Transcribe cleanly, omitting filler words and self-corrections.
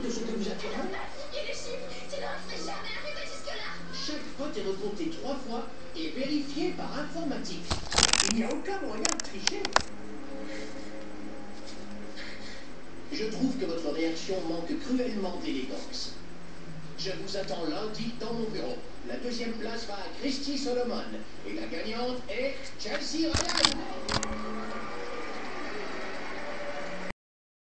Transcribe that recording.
de ce que vous affirmez? Fatiguez les chiffres, sinon on ne serait jamais arrivé jusque-là. Chaque vote est recompté 3 fois et vérifié par informatique. Il n'y a aucun moyen de tricher. Je trouve que votre réaction manque cruellement d'élégance. Je vous attends lundi dans mon bureau. La deuxième place va à Christy Solomon. Et la gagnante est Chelsea Ryan.